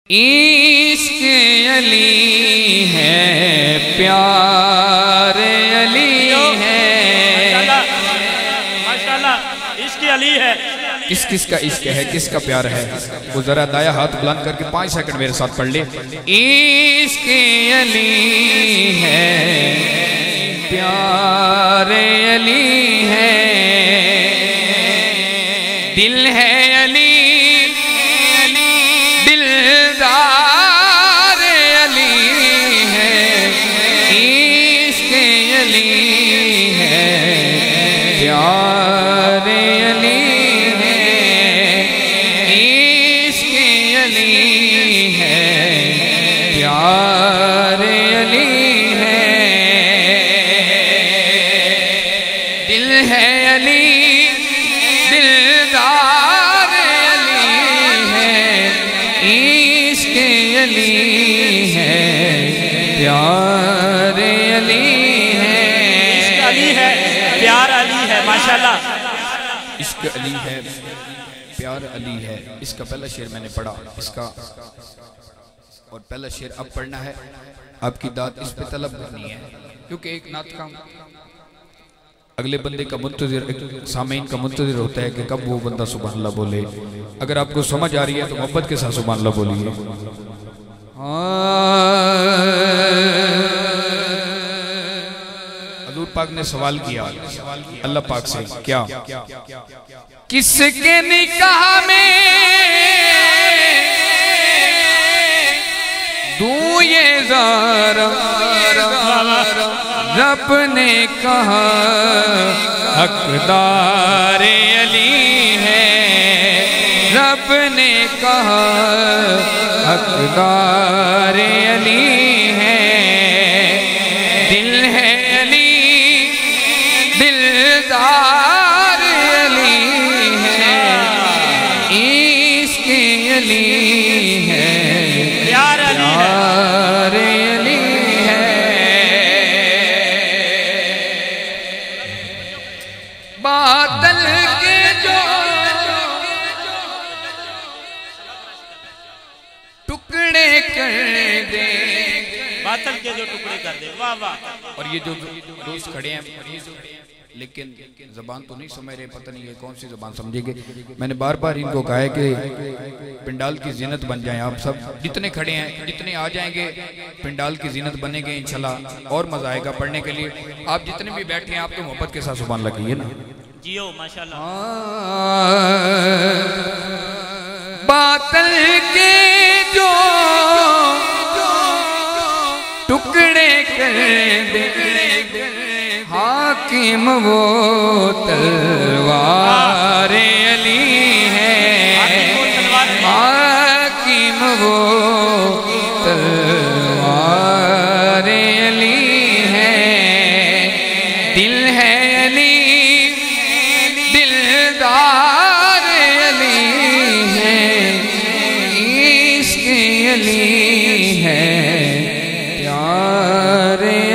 इश्क अली है, प्यार अली है। माशाल्लाह, इश्क अली है। किस किस का इश्क है, किसका प्यार है, वो जरा दाया हाथ बुलंद करके 5 सेकंड मेरे साथ पढ़ ले। इश्क अली है, प्यार अली है, दिल है अली, दिलदार अली है। इश्क अली है, प्यार अली है, इश्क अली है, प्यार अली है, दिल है अली, दिलदार अली है। इश्क अली है, प्यार अली है। इश्क अली है, प्यार अली है। माशाल्लाह, इश्क अली है, प्यार अली है। इसका पहला शेर मैंने पढ़ा, इसका और पहला शेर अब पढ़ना है। आपकी दाद इस पे तलब करनी है, क्योंकि एक नात का अगले बंदे का मुंतज़िर, सामीन का मुंतज़िर होता है कि कब वो बंदा सुभान अल्लाह बोले। अगर आपको समझ आ रही है तो मोहब्बत के साथ सुभान अल्लाह बोलिए। हज़ूर पाक ने सवाल किया अल्लाह पाक से, क्या किसके निकाह में दूं ये ज़ारा, रब ने कहा हकदार अली है, रब ने कहा हकदार अली है। दिल है अली, दिलदार अली है, इश्क अली है, प्यार अली है। बादल के जो टुकड़े कर दे, बादल के जो टुकड़े कर दे। वाह वाह। और ये जो दोस्त खड़े हैं लेकिन जबान तो नहीं समझ रहे, पता नहीं ये कौन सी जबान समझेंगे। मैंने बार बार इनको कहा है कि पिंडाल की जीनत बन जाएं। आप सब जितने खड़े हैं, जितने आ जाएंगे पिंडाल की जीनत बनेंगे इंशाल्लाह, और मजा आएगा पढ़ने के लिए। आप जितने भी बैठे हैं आप तो मोहब्बत के साथ सुभान अल्लाह कहिए ना। जियो माशाल्लाह। बादल के जो टुकड़े कर दे, हाकिम वो तलवार अली है, हाकिम वो तलवार अली है। दिल है अली, दिलदार अली है, इश्क अली है, प्यार